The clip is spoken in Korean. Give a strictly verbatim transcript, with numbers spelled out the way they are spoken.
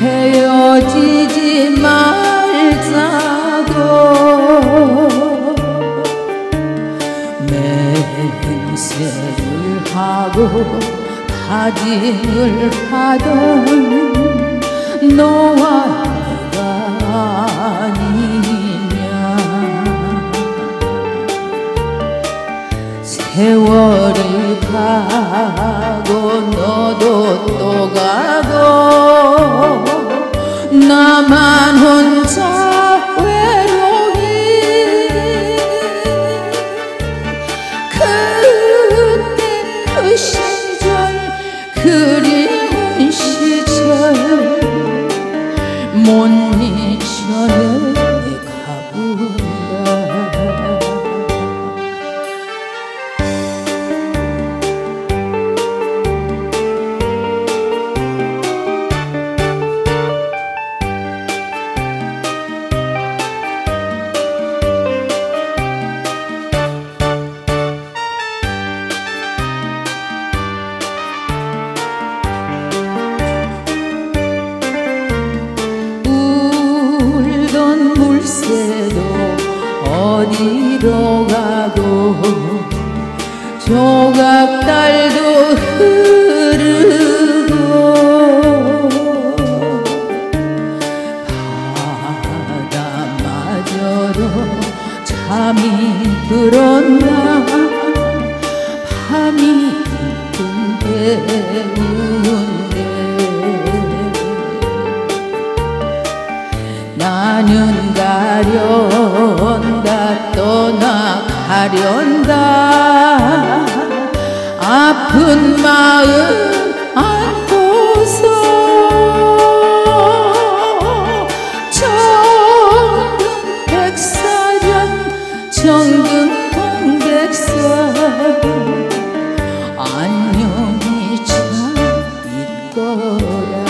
헤어지지 말자고 맹세를 하고 다짐을 하던 너와 내가 아니냐. 세월이 가고 너도 또 가고 나만 혼자 외로이 그때 그 시절 그리운 시절 못 잊혀내가본다. 물새도 어디로 가고 조각달도 흐르고 바다마저도 잠이 들었나. 밤이 깊은데 우는데 나는 가련다 떠나가련다. 아픈 마음 안고서 정든 백사전 정든 동백산 안녕히 잘 있거라.